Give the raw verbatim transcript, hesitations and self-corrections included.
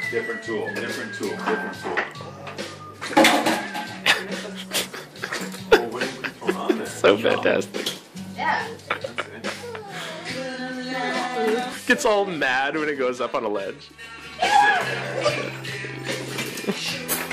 Different tool, different tool, different tool. Well, what is going on there? So fantastic. Yeah. Gets all mad when it goes up on a ledge.